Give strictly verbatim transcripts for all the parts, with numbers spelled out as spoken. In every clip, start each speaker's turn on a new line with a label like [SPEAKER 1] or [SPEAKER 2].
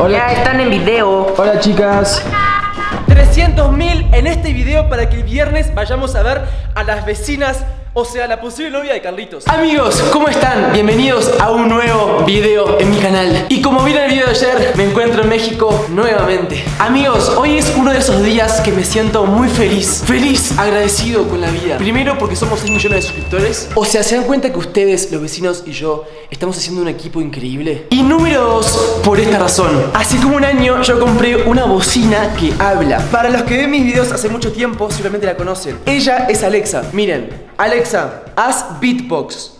[SPEAKER 1] Hola.
[SPEAKER 2] Ya están en video.
[SPEAKER 1] Hola, chicas.
[SPEAKER 3] trescientos mil en este video para que el viernes vayamos a ver a las vecinas, o sea, la posible novia de Carlitos. Amigos, ¿cómo están? Bienvenidos a un nuevo video en mi canal. Y como vieron el video de ayer, me encuentro en México nuevamente. Amigos, hoy es uno de esos días que me siento muy feliz. Feliz, agradecido con la vida. Primero porque somos seis millones de suscriptores. O sea, ¿se dan cuenta que ustedes, los vecinos y yo, estamos haciendo un equipo increíble? Y número dos, por esta razón. Hace como un año yo compré una bocina que habla. Para los que ven mis videos hace mucho tiempo, seguramente la conocen. Ella es Alexa. Miren, Alexa, haz beatbox.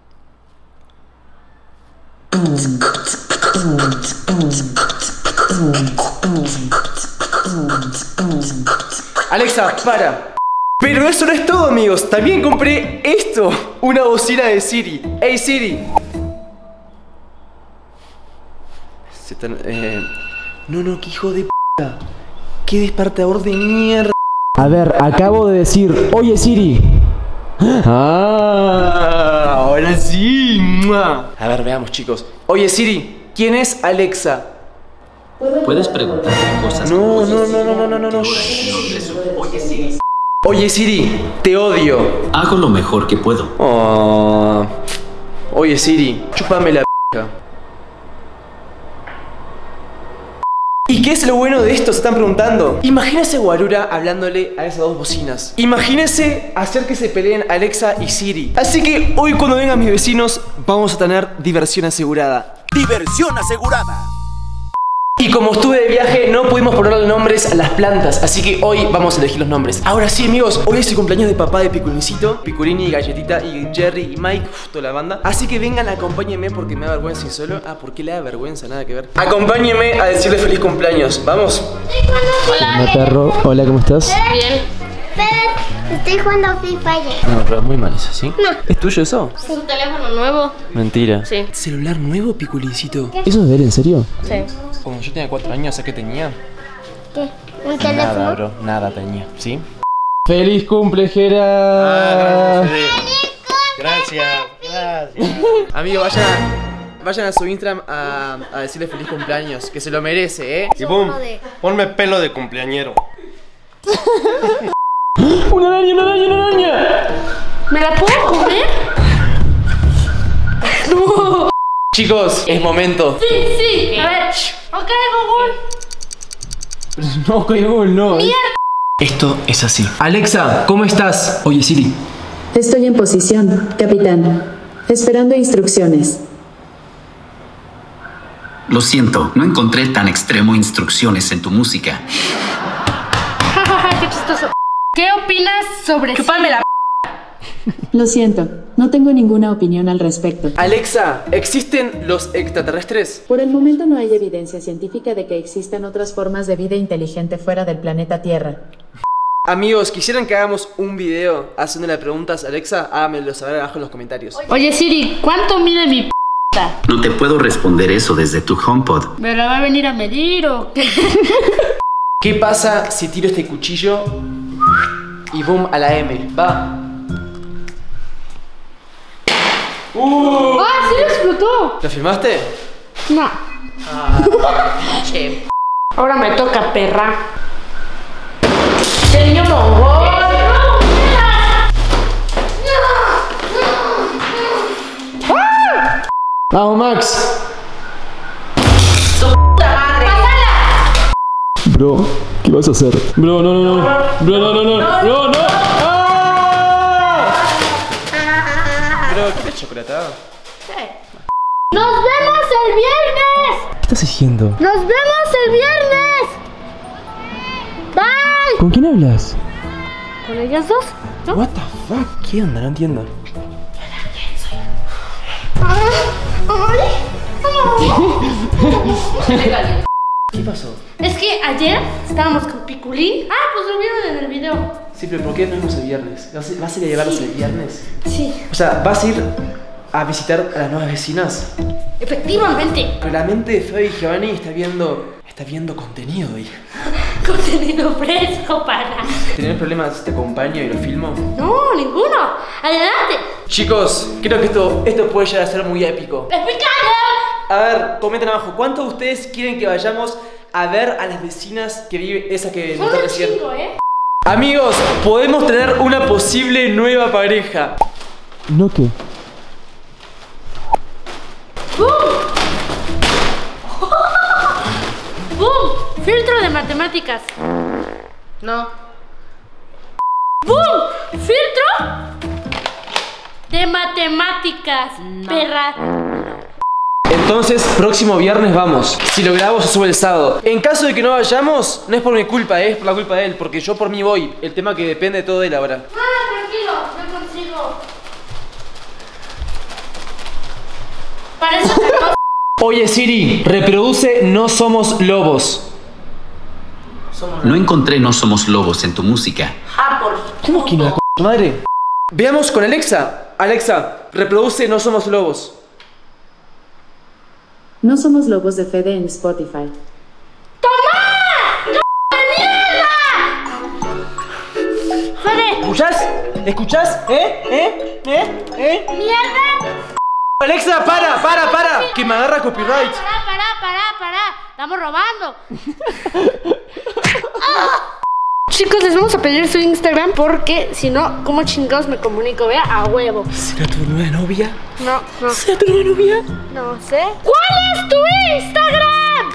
[SPEAKER 3] Alexa, para. Pero eso no es todo, amigos. También compré esto, una bocina de Siri. Hey Siri. Se están, eh... No, no, qué hijo de p***. Qué despertador de mierda.
[SPEAKER 1] A ver, acabo de decir, oye Siri.
[SPEAKER 3] Ah, ahora sí. A ver, veamos, chicos. Oye Siri, ¿quién es Alexa?
[SPEAKER 4] Puedes preguntarle cosas.
[SPEAKER 3] No, no, no, no, no, no, no, no.
[SPEAKER 4] Oye Siri.
[SPEAKER 3] Oye Siri, te odio.
[SPEAKER 4] Hago lo mejor que puedo.
[SPEAKER 3] Oh. Oye Siri, chúpame la p***. ¿Y qué es lo bueno de esto? Se están preguntando. Imagínese Guarura hablándole a esas dos bocinas. Imagínese hacer que se peleen Alexa y Siri. Así que hoy cuando vengan mis vecinos vamos a tener diversión asegurada.
[SPEAKER 5] Diversión asegurada.
[SPEAKER 3] Y como estuve de viaje no pudimos ponerle nombres a las plantas, así que hoy vamos a elegir los nombres. Ahora sí, amigos, hoy es el cumpleaños de papá de Piculincito, Piculini, Galletita y Jerry y Mike, uf, toda la banda. Así que vengan, acompáñenme porque me da vergüenza ir solo. Ah, ¿por qué le da vergüenza? Nada que ver. Acompáñenme a decirle feliz cumpleaños. ¿Vamos?
[SPEAKER 1] Hola, perro. Hola, ¿cómo estás?
[SPEAKER 6] Bien. Pero estoy jugando Free Fire.
[SPEAKER 3] No, pero es muy mal eso, ¿sí?
[SPEAKER 6] No.
[SPEAKER 3] ¿Es tuyo eso?
[SPEAKER 7] ¿Es un teléfono nuevo?
[SPEAKER 3] Mentira.
[SPEAKER 7] Sí.
[SPEAKER 3] ¿Celular nuevo, Piculincito?
[SPEAKER 1] ¿Eso es de él, en serio?
[SPEAKER 7] Sí.
[SPEAKER 3] Cuando yo tenía cuatro años, ¿sabes qué tenía?
[SPEAKER 6] ¿Qué? ¿Un teléfono?
[SPEAKER 3] Nada, bro, nada tenía, ¿sí?
[SPEAKER 1] ¡Feliz cumple, Jera!
[SPEAKER 5] Gracias, gracias.
[SPEAKER 3] Amigo, vayan a, vayan a su Instagram a, a decirle feliz cumpleaños, que se lo merece, ¿eh?
[SPEAKER 5] Y boom, ponme pelo de cumpleañero.
[SPEAKER 1] ¡Una araña, una araña, una araña!
[SPEAKER 7] ¿Me la puedo comer? No.
[SPEAKER 3] Chicos, es momento.
[SPEAKER 7] Sí, sí. A ver. Ok, Google.
[SPEAKER 1] No, Google, no.
[SPEAKER 7] Mierda.
[SPEAKER 3] Esto es así. Alexa, ¿cómo estás?
[SPEAKER 1] Oye Siri.
[SPEAKER 8] Estoy en posición, capitán. Esperando instrucciones.
[SPEAKER 4] Lo siento, no encontré tan extremo instrucciones en tu música.
[SPEAKER 7] Qué chistoso. ¿Qué opinas sobre
[SPEAKER 3] Chupame la
[SPEAKER 8] Lo siento, no tengo ninguna opinión al respecto.
[SPEAKER 3] Alexa, ¿existen los extraterrestres?
[SPEAKER 8] Por el momento no hay evidencia científica de que existan otras formas de vida inteligente fuera del planeta Tierra.
[SPEAKER 3] Amigos, ¿quisieran que hagamos un video haciéndole preguntas a Alexa? Háganmelo saber abajo en los comentarios.
[SPEAKER 7] Oye Siri, ¿cuánto mide mi p***?
[SPEAKER 4] No te puedo responder eso desde tu HomePod.
[SPEAKER 7] ¿Me la va a venir a medir o qué?
[SPEAKER 3] ¿Qué pasa si tiro este cuchillo y boom a la M? Va. Uh.
[SPEAKER 7] ¡Ah, sí lo explotó!
[SPEAKER 3] ¿Lo filmaste?
[SPEAKER 7] No.
[SPEAKER 3] Ah, che.
[SPEAKER 7] Ahora me toca, perra. ¡Qué niño mongol!
[SPEAKER 1] ¡Vamos, Max! Bro, ¿qué vas a hacer? Bro, no, no, no. Bro, no, no, no. Bro, no. ¡Ah!
[SPEAKER 3] Bro, ¿quieres chocolatada?
[SPEAKER 7] ¡Nos vemos el viernes!
[SPEAKER 1] ¿Qué estás haciendo?
[SPEAKER 7] ¡Nos vemos el viernes! ¡Bye!
[SPEAKER 1] ¿Con quién hablas?
[SPEAKER 7] ¿Con ellas dos? ¿No?
[SPEAKER 3] What the fuck? ¿Qué onda? No entiendo. ¿Qué pasó?
[SPEAKER 7] Es que ayer estábamos con Piculín. Ah, pues lo vieron en el video.
[SPEAKER 3] Sí, pero ¿por qué no vimos el viernes? ¿Vas a, vas a ir a llevarlos el viernes?
[SPEAKER 7] Sí.
[SPEAKER 3] O sea, ¿vas a ir a visitar a las nuevas vecinas?
[SPEAKER 7] Efectivamente.
[SPEAKER 3] Pero la mente de Fede y Giovanni está viendo... Está viendo contenido hoy.
[SPEAKER 7] Contenido fresco para...
[SPEAKER 3] ¿Tenés problemas si te acompaño y lo filmo?
[SPEAKER 7] No, ninguno. Adelante.
[SPEAKER 3] Chicos, creo que esto, esto puede llegar a ser muy épico.
[SPEAKER 7] ¡Explicado!
[SPEAKER 3] A ver, comenten abajo, ¿cuántos de ustedes quieren que vayamos a ver a las vecinas que vive esa que
[SPEAKER 7] Son
[SPEAKER 3] nos
[SPEAKER 7] un
[SPEAKER 3] recién?
[SPEAKER 7] chingo, ¿eh?
[SPEAKER 3] Amigos, podemos tener una posible nueva pareja.
[SPEAKER 1] ¿No qué?
[SPEAKER 7] ¡Boom! ¡Boom! Filtro de matemáticas. No. ¡Boom! Filtro de matemáticas. Perra.
[SPEAKER 3] Entonces, próximo viernes vamos. Si lo grabo, se sube el sábado. En caso de que no vayamos, no es por mi culpa, es por la culpa de él. Porque yo por mí voy. El tema que depende todo de él ahora.
[SPEAKER 7] Ah, tranquilo, yo consigo. Parece que...
[SPEAKER 3] Oye Siri, reproduce No Somos Lobos.
[SPEAKER 4] No encontré No Somos Lobos en tu música.
[SPEAKER 7] Ah, por...
[SPEAKER 3] ¿Cómo que no la c*** madre? Veamos con Alexa. Alexa, reproduce No Somos Lobos.
[SPEAKER 8] No somos lobos de Fede en Spotify.
[SPEAKER 7] ¡Toma! ¡No de mierda! ¡Fede!
[SPEAKER 3] ¿Escuchás? ¿Escuchás? ¿Eh? ¿Eh? ¿Eh? ¿Eh?
[SPEAKER 7] ¡Mierda!
[SPEAKER 3] Alexa, para, para, para. Que me agarra copyright.
[SPEAKER 7] Pará, pará, pará, pará. Estamos robando. Ah. Chicos, les vamos a pedir su Instagram porque si no, ¿cómo chingados me comunico? Vea, a huevo.
[SPEAKER 3] ¿Será tu nueva novia?
[SPEAKER 7] No, no.
[SPEAKER 3] ¿Será tu nueva novia?
[SPEAKER 7] No sé. ¿Cuál es tu Instagram?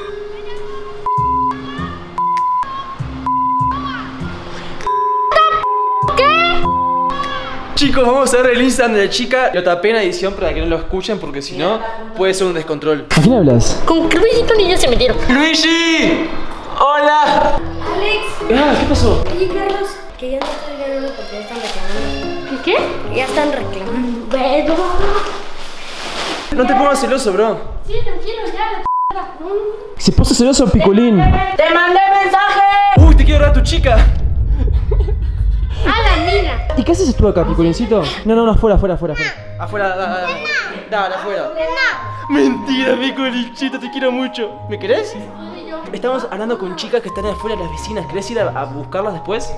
[SPEAKER 7] ¿Qué?
[SPEAKER 3] Chicos, vamos a ver el Instagram de la chica. Lo tapé en edición para que no lo escuchen porque si no, puede ser un descontrol.
[SPEAKER 1] ¿A quién hablas?
[SPEAKER 7] Con que Luisito Niño se metieron.
[SPEAKER 3] ¡Luigi! ¡Hola!
[SPEAKER 6] Alex,
[SPEAKER 3] Ah, ¿qué pasó?
[SPEAKER 6] oye Carlos, que ya no estoy ganando porque ya están reclamando.
[SPEAKER 7] ¿Qué?
[SPEAKER 6] Ya están reclamando.
[SPEAKER 7] Bueno.
[SPEAKER 3] No te pongas celoso, bro.
[SPEAKER 7] Sí, tranquilo, ya. La
[SPEAKER 1] Se puso celoso Piculín.
[SPEAKER 7] ¡Te mandé mensaje!
[SPEAKER 3] Uy, te quiero ver a tu chica.
[SPEAKER 7] A la mina.
[SPEAKER 1] ¿Y qué haces tú acá, Piculincito? No, no, no, afuera, afuera, afuera, afuera.
[SPEAKER 3] Afuera, dale, dale. Dale, afuera. Mentira, mi colichito, te quiero mucho. ¿Me querés? Estamos hablando con chicas que están afuera, las vecinas. ¿Querés ir a, a buscarlas después?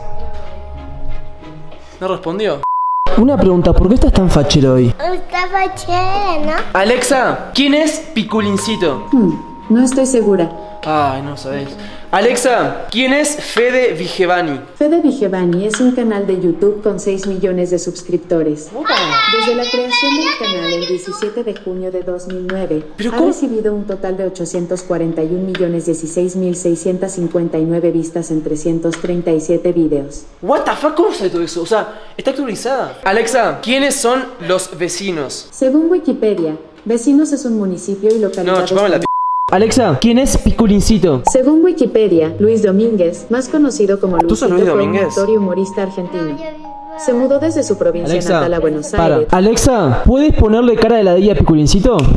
[SPEAKER 3] No respondió.
[SPEAKER 1] Una pregunta, ¿por qué estás tan fachero hoy?
[SPEAKER 6] Estaba chévere, ¿no?
[SPEAKER 3] Alexa, ¿quién es Piculincito?
[SPEAKER 8] Hmm, no estoy segura.
[SPEAKER 3] Ay, no sabes. Alexa, ¿quién es Fede Vigevani?
[SPEAKER 8] Fede Vigevani es un canal de YouTube con seis millones de suscriptores. Desde la creación del canal el diecisiete de junio de dos mil nueve,
[SPEAKER 3] ¿Pero
[SPEAKER 8] ha
[SPEAKER 3] cómo?
[SPEAKER 8] recibido un total de ochocientos cuarenta y un millones dieciséis mil seiscientos cincuenta y nueve vistas en trescientos treinta y siete videos.
[SPEAKER 3] What the fuck, ¿cómo sabe todo eso? O sea, está actualizada. Alexa, ¿quiénes son los vecinos?
[SPEAKER 8] Según Wikipedia, Vecinos es un municipio y localidad.
[SPEAKER 3] No, chupame la
[SPEAKER 8] española.
[SPEAKER 1] Alexa, ¿quién es Piculincito?
[SPEAKER 8] Según Wikipedia, Luis Domínguez, más conocido como
[SPEAKER 3] ¿Tú sos
[SPEAKER 8] Luisito,
[SPEAKER 3] Luis
[SPEAKER 8] fue un
[SPEAKER 3] Domínguez?
[SPEAKER 8] actor y humorista argentino. Se mudó desde su provincia
[SPEAKER 1] Alexa,
[SPEAKER 8] natal a Buenos
[SPEAKER 1] para.
[SPEAKER 8] Aires.
[SPEAKER 1] Alexa, ¿puedes ponerle cara de ladilla a Piculincito?
[SPEAKER 6] No.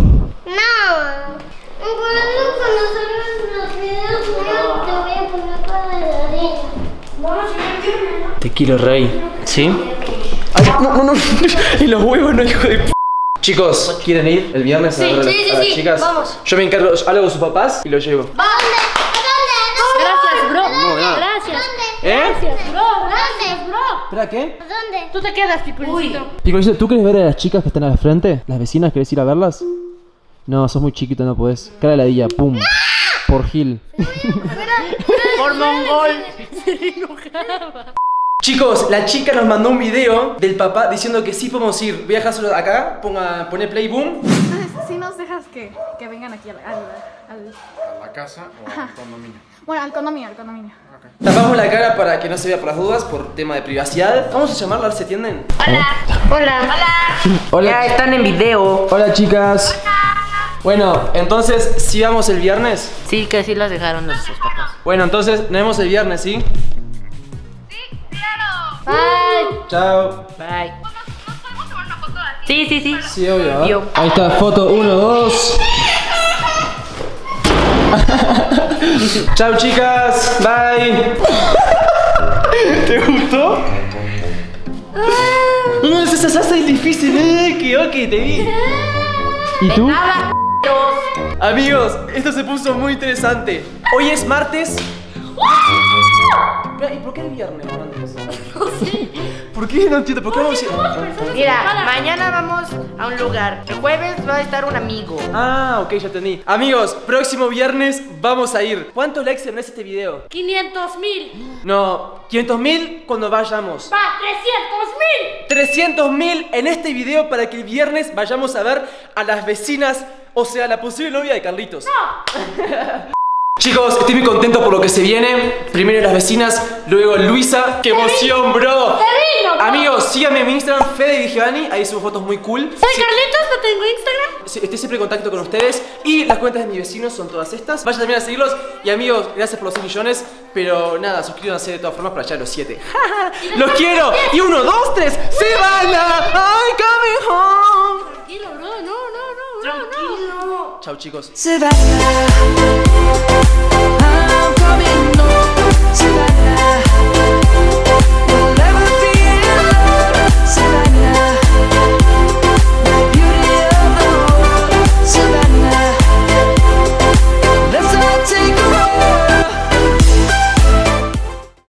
[SPEAKER 6] Por eso cuando salgan los videos nuevos te voy a poner para la arena.
[SPEAKER 3] Te quiero, rey. ¿Sí? Ay, no, no, no. En los huevos, no, hijo de p. Chicos, ¿quieren ir el viernes a
[SPEAKER 7] Sí,
[SPEAKER 3] ver a,
[SPEAKER 7] sí,
[SPEAKER 3] las-
[SPEAKER 7] sí,
[SPEAKER 3] a las
[SPEAKER 7] sí,
[SPEAKER 3] chicas?
[SPEAKER 7] vamos.
[SPEAKER 3] Yo me encargo, hablo con sus papás y lo llevo.
[SPEAKER 7] Gracias, bro.
[SPEAKER 3] No, nada.
[SPEAKER 7] Gracias.
[SPEAKER 3] ¿Eh?
[SPEAKER 7] Gracias, bro. Gracias, bro.
[SPEAKER 1] ¿Espera qué?
[SPEAKER 6] ¿Dónde?
[SPEAKER 7] Tú te quedas, Piculincito.
[SPEAKER 1] Piculincito, ¿tú querés ver a las chicas que están al frente? ¿Las vecinas querés ir a verlas? No, sos muy chiquito, no podés. Cara de ladilla, pum. Por Gil.
[SPEAKER 7] Por mongol.
[SPEAKER 3] Chicos, la chica nos mandó un video del papá diciendo que sí podemos ir. Voy a dejárselo acá, ponga, pone play, boom.
[SPEAKER 2] Si nos dejas que, que vengan aquí al, al, al-
[SPEAKER 5] ¿A la casa o al condominio?
[SPEAKER 2] Bueno, al condominio, al condominio.
[SPEAKER 3] Tapamos la cara para que no se vea por las dudas, por tema de privacidad. Vamos a llamarla, a ver si atienden.
[SPEAKER 7] Hola. Hola. Hola.
[SPEAKER 1] Hola.
[SPEAKER 3] están en video.
[SPEAKER 1] Hola, chicas.
[SPEAKER 3] Bueno, entonces, ¿sí vamos el viernes?
[SPEAKER 9] Sí, que sí las dejaron los sus papás.
[SPEAKER 3] Bueno, entonces, nos vemos el viernes, ¿sí?
[SPEAKER 7] Bye.
[SPEAKER 3] Chao.
[SPEAKER 9] Bye. Sí, sí, sí.
[SPEAKER 3] Sí, obvio. ¿eh?
[SPEAKER 9] Yo.
[SPEAKER 1] Ahí está, foto uno, dos.
[SPEAKER 3] Chao, chicas. Bye. ¿Te gustó? No, esa salsa es difícil, eh. Que ok, te vi.
[SPEAKER 1] ¿Y tú?
[SPEAKER 7] Nada.
[SPEAKER 3] Amigos, esto se puso muy interesante. Hoy es martes. ¿Y por qué el viernes, Andrés?
[SPEAKER 7] No sé.
[SPEAKER 3] ¿Por qué? No entiendo. ¿Por qué vamos a ir?
[SPEAKER 9] Mira, mañana vamos a un lugar. El jueves va a estar un amigo.
[SPEAKER 3] Ah, ok, ya entendí. Amigos, próximo viernes vamos a ir. ¿Cuántos likes se merece este video?
[SPEAKER 7] quinientos mil.
[SPEAKER 3] No, quinientos mil cuando vayamos.
[SPEAKER 7] Va, trescientos mil.
[SPEAKER 3] trescientos mil en este video para que el viernes vayamos a ver a las vecinas, o sea, la posible novia de Carlitos.
[SPEAKER 7] No.
[SPEAKER 3] Chicos, estoy muy contento por lo que se viene. Primero las vecinas, luego Luisa. ¡Qué emoción, bro!
[SPEAKER 7] Terrible, bro.
[SPEAKER 3] Amigos, síganme en mi Instagram, Fede Vigevani. Ahí subo fotos muy cool.
[SPEAKER 7] Soy
[SPEAKER 3] Sí.
[SPEAKER 7] Carlitos, no tengo Instagram.
[SPEAKER 3] Sí, estoy siempre en contacto con ustedes. Y las cuentas de mis vecinos son todas estas. Vayan también a seguirlos. Y amigos, gracias por los seis millones. Pero nada, suscríbanse de todas formas para llegar a los siete. ¡Los quiero! Y uno, dos, tres, ¡se van a! ¡Ay, coming home!
[SPEAKER 7] Tranquilo, bro. No, no, no, no, no.
[SPEAKER 3] Chau, chicos.
[SPEAKER 10] Se va.